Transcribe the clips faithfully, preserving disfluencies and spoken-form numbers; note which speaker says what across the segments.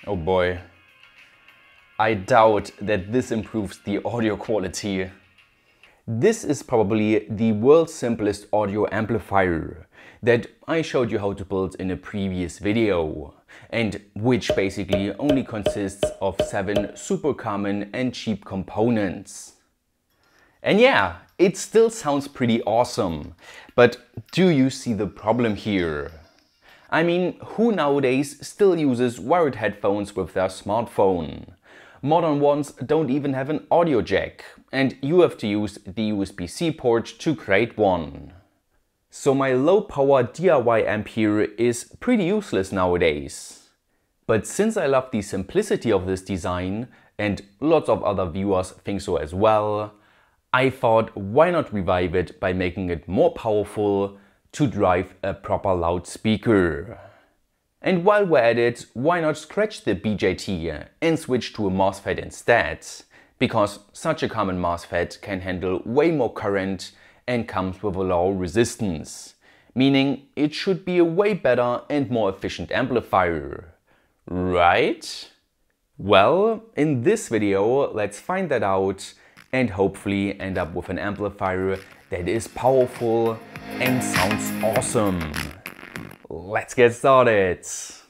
Speaker 1: Oh boy. I doubt that this improves the audio quality. This is probably the world's simplest audio amplifier that I showed you how to build in a previous video, and which basically only consists of seven super common and cheap components. And yeah, it still sounds pretty awesome, but do you see the problem here? I mean, who nowadays still uses wired headphones with their smartphone? Modern ones don't even have an audio jack, and you have to use the U S B C port to create one. So my low power D I Y amp here is pretty useless nowadays. But since I love the simplicity of this design, and lots of other viewers think so as well, I thought why not revive it by making it more powerful to drive a proper loudspeaker. And while we're at it, why not scratch the B J T and switch to a MOSFET instead? Because such a common MOSFET can handle way more current and comes with a low resistance, meaning it should be a way better and more efficient amplifier, right? Well, in this video, let's find that out and hopefully end up with an amplifier that is powerful and sounds awesome. Let's get started!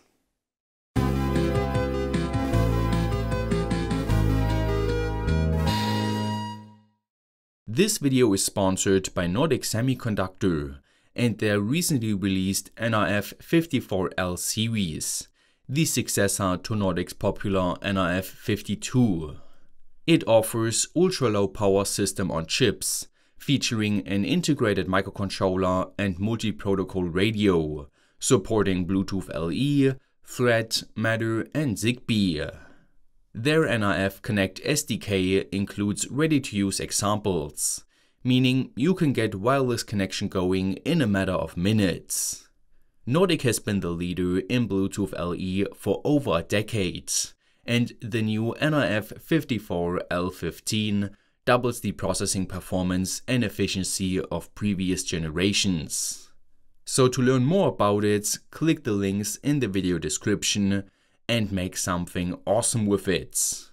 Speaker 1: This video is sponsored by Nordic Semiconductor and their recently released N R F fifty-four L series, the successor to Nordic's popular N R F fifty-two. It offers ultra-low power system on chips, featuring an integrated microcontroller and multi-protocol radio, supporting Bluetooth L E, Thread, Matter and Zigbee. Their N R F Connect S D K includes ready-to-use examples, meaning you can get wireless connection going in a matter of minutes. Nordic has been the leader in Bluetooth L E for over a decade, and the new N R F fifty-four L fifteen doubles the processing performance and efficiency of previous generations. So to learn more about it, click the links in the video description and make something awesome with it.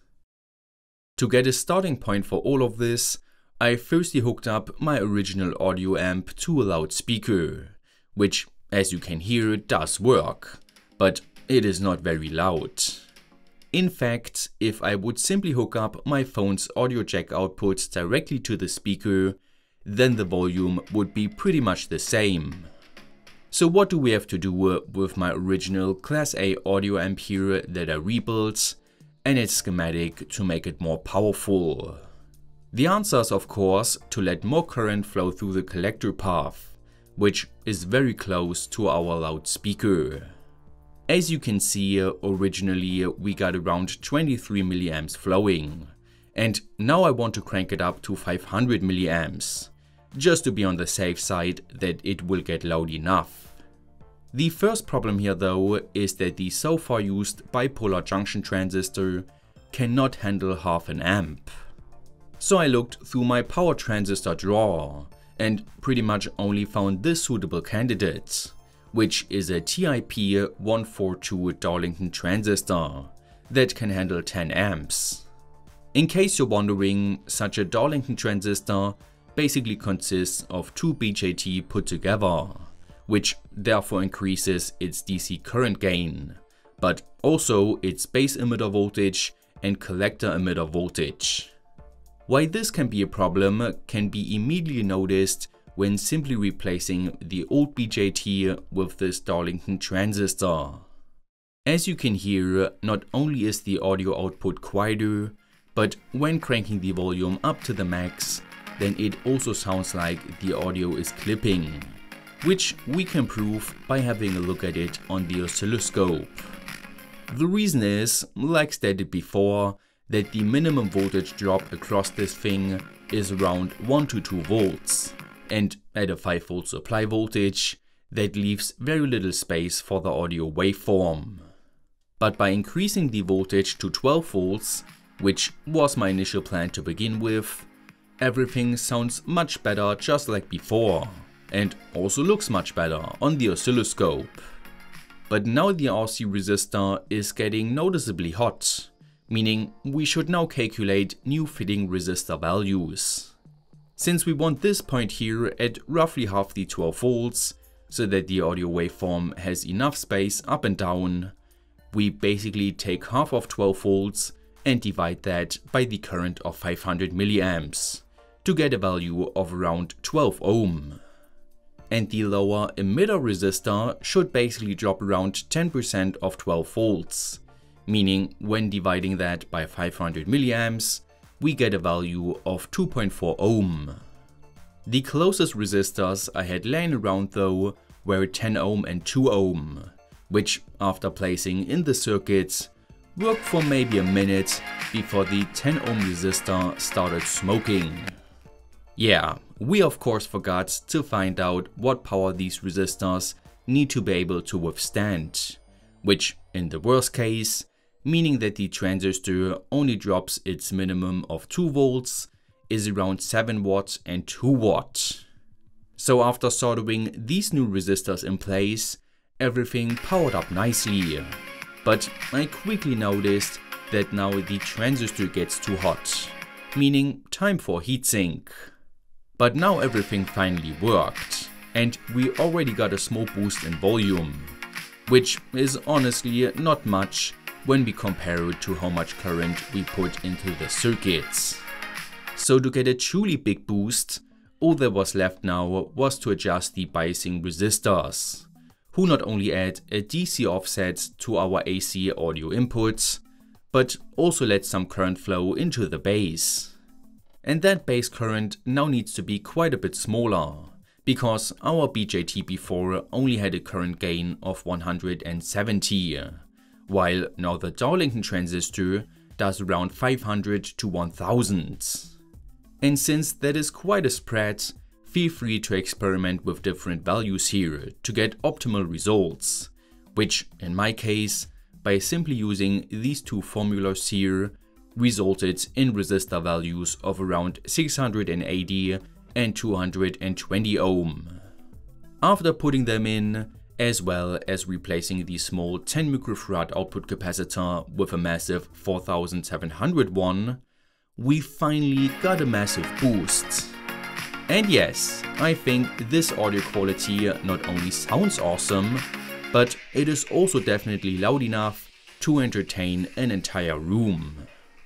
Speaker 1: To get a starting point for all of this, I firstly hooked up my original audio amp to a loudspeaker, which, as you can hear, does work, but it is not very loud. In fact, if I would simply hook up my phone's audio jack output directly to the speaker, then the volume would be pretty much the same. So what do we have to do with my original Class A audio amp here that I rebuilt and its schematic to make it more powerful? The answer is of course to let more current flow through the collector path, which is very close to our loudspeaker. As you can see, originally we got around twenty-three milliamps flowing, and now I want to crank it up to five hundred milliamps, just to be on the safe side that it will get loud enough. The first problem here though is that the so far used bipolar junction transistor cannot handle half an amp. So I looked through my power transistor drawer and pretty much only found this suitable candidate, which is a T I P one forty-two Darlington transistor that can handle ten amps. In case you're wondering, such a Darlington transistor basically consists of two B J T put together, which therefore increases its D C current gain, but also its base emitter voltage and collector emitter voltage. Why this can be a problem can be immediately noticed when simply replacing the old B J T with this Darlington transistor. As you can hear, not only is the audio output quieter, but when cranking the volume up to the max, then it also sounds like the audio is clipping, which we can prove by having a look at it on the oscilloscope. The reason is, like stated before, that the minimum voltage drop across this thing is around one to two volts, and at a five volt supply voltage, that leaves very little space for the audio waveform. But by increasing the voltage to twelve volts, which was my initial plan to begin with, everything sounds much better just like before, and also looks much better on the oscilloscope. But now the R C resistor is getting noticeably hot, meaning we should now calculate new fitting resistor values. Since we want this point here at roughly half the twelve volts, so that the audio waveform has enough space up and down, we basically take half of twelve volts and divide that by the current of five hundred milliamps to get a value of around twelve ohm. And the lower emitter resistor should basically drop around ten percent of twelve volts, meaning when dividing that by five hundred milliamps, we get a value of two point four ohm. The closest resistors I had laying around though were ten ohm and two ohm, which after placing in the circuits worked for maybe a minute before the ten ohm resistor started smoking. Yeah, we of course forgot to find out what power these resistors need to be able to withstand, which in the worst case, meaning that the transistor only drops its minimum of two volts, is around seven watts and two watts. So after soldering these new resistors in place, everything powered up nicely. But I quickly noticed that now the transistor gets too hot, meaning time for heatsink. But now everything finally worked, and we already got a small boost in volume, which is honestly not much when we compare it to how much current we put into the circuits. So to get a truly big boost, all that was left now was to adjust the biasing resistors, who not only add a D C offset to our A C audio inputs, but also let some current flow into the base. And that base current now needs to be quite a bit smaller, because our B J T before only had a current gain of one hundred seventy, while now the Darlington transistor does around five hundred to one thousand. And since that is quite a spread, feel free to experiment with different values here to get optimal results, which in my case, by simply using these two formulas here, resulted in resistor values of around six hundred eighty and two hundred twenty ohm. After putting them in, as well as replacing the small ten microfarad output capacitor with a massive four thousand seven hundred one, we finally got a massive boost. And yes, I think this audio quality not only sounds awesome, but it is also definitely loud enough to entertain an entire room.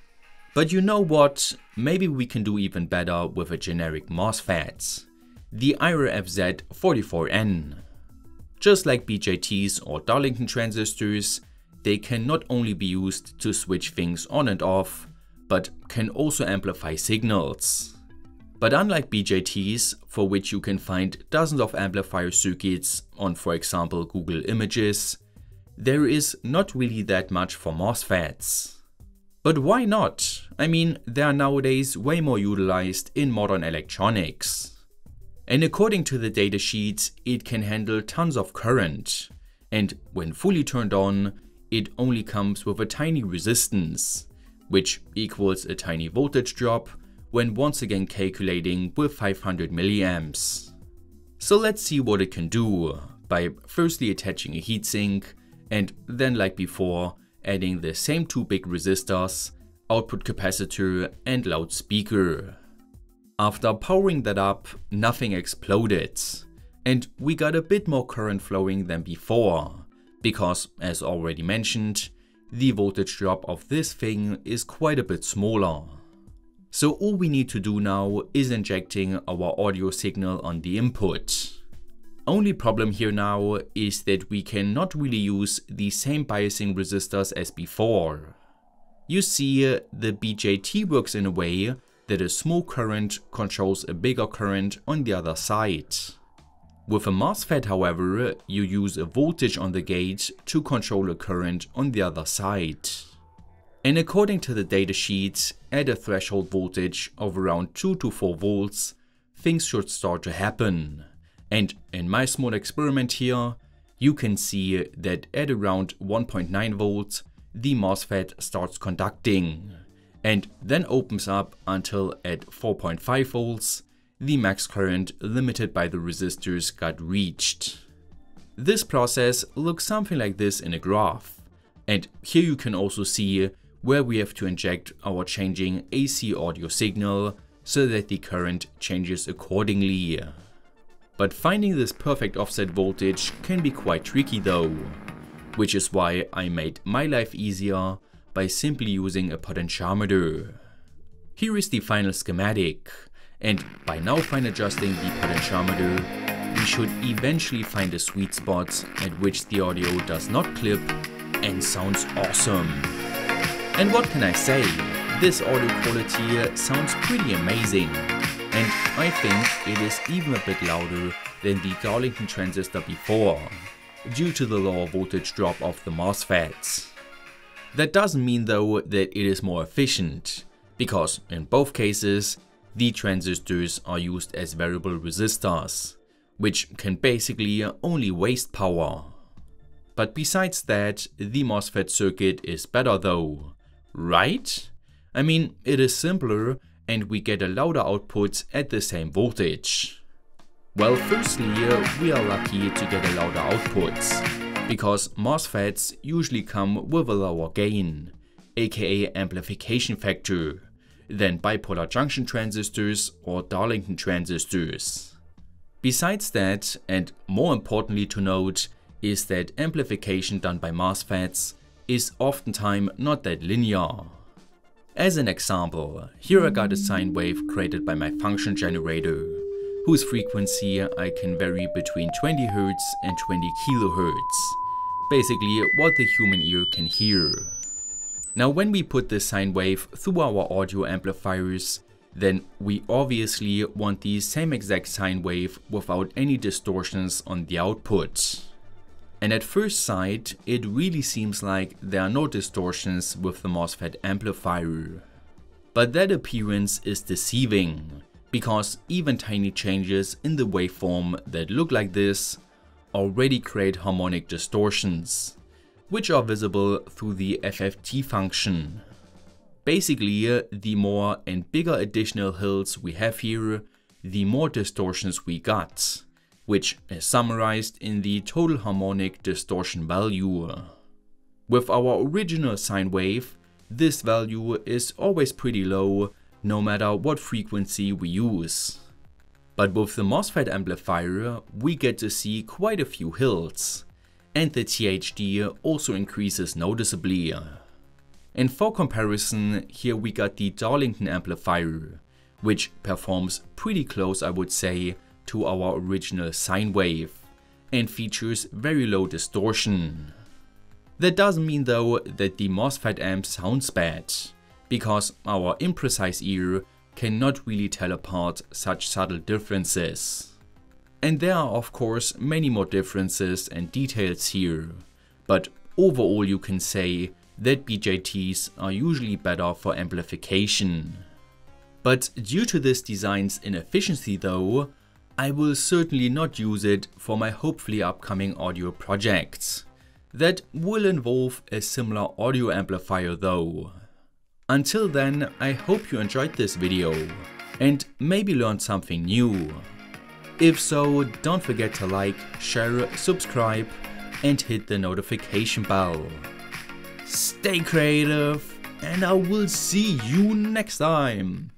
Speaker 1: But you know what, maybe we can do even better with a generic MOSFET, the I R F Z forty-four N. Just like B J Ts or Darlington transistors, they can not only be used to switch things on and off, but can also amplify signals. But unlike B J Ts, for which you can find dozens of amplifier circuits on, for example, Google Images, there is not really that much for MOSFETs. But why not? I mean, they are nowadays way more utilized in modern electronics. And according to the datasheet, it can handle tons of current, and when fully turned on, it only comes with a tiny resistance, which equals a tiny voltage drop when once again calculating with five hundred milliamps. So let's see what it can do by firstly attaching a heatsink and then, like before, adding the same two big resistors, output capacitor and loudspeaker. After powering that up, nothing exploded, and we got a bit more current flowing than before, because as already mentioned, the voltage drop of this thing is quite a bit smaller. So all we need to do now is injecting our audio signal on the input. Only problem here now is that we cannot really use the same biasing resistors as before. You see, the B J T works in a way that a small current controls a bigger current on the other side. With a MOSFET, however, you use a voltage on the gate to control a current on the other side. And according to the datasheet, at a threshold voltage of around two to four volts, things should start to happen. And in my small experiment here, you can see that at around one point nine volts, the MOSFET starts conducting, and then opens up until at four point five volts, the max current limited by the resistors got reached. This process looks something like this in a graph, and here you can also see where we have to inject our changing A C audio signal so that the current changes accordingly. But finding this perfect offset voltage can be quite tricky though, which is why I made my life easier by simply using a potentiometer. Here is the final schematic, and by now fine adjusting the potentiometer, we should eventually find a sweet spot at which the audio does not clip and sounds awesome. And what can I say? This audio quality sounds pretty amazing, and I think it is even a bit louder than the Darlington Transistor before, due to the lower voltage drop of the MOSFETs. That doesn't mean though that it is more efficient, because in both cases the transistors are used as variable resistors, which can basically only waste power. But besides that, the MOSFET circuit is better though, right? I mean, it is simpler and we get a louder output at the same voltage. Well, firstly, we are lucky to get a louder output, because MOSFETs usually come with a lower gain, aka amplification factor, than bipolar junction transistors or Darlington transistors. Besides that, and more importantly to note, is that amplification done by MOSFETs is oftentimes not that linear. As an example, here I got a sine wave created by my function generator, whose frequency I can vary between twenty hertz and twenty kilohertz, basically what the human ear can hear. Now when we put this sine wave through our audio amplifiers, then we obviously want the same exact sine wave without any distortions on the output. And at first sight, it really seems like there are no distortions with the MOSFET amplifier. But that appearance is deceiving, because even tiny changes in the waveform that look like this already create harmonic distortions, which are visible through the F F T function. Basically, the more and bigger additional hills we have here, the more distortions we got, which is summarized in the total harmonic distortion value. With our original sine wave, this value is always pretty low, no matter what frequency we use. But with the MOSFET amplifier, we get to see quite a few hills, and the T H D also increases noticeably. And for comparison, here we got the Darlington amplifier, which performs pretty close, I would say, to our original sine wave, and features very low distortion. That doesn't mean though that the MOSFET amp sounds bad, because our imprecise ear cannot really tell apart such subtle differences. And there are of course many more differences and details here, but overall you can say that B J Ts are usually better for amplification. But due to this design's inefficiency though, I will certainly not use it for my hopefully upcoming audio projects. That will involve a similar audio amplifier though. Until then, I hope you enjoyed this video and maybe learned something new. If so, don't forget to like, share, subscribe and hit the notification bell. Stay creative, and I will see you next time.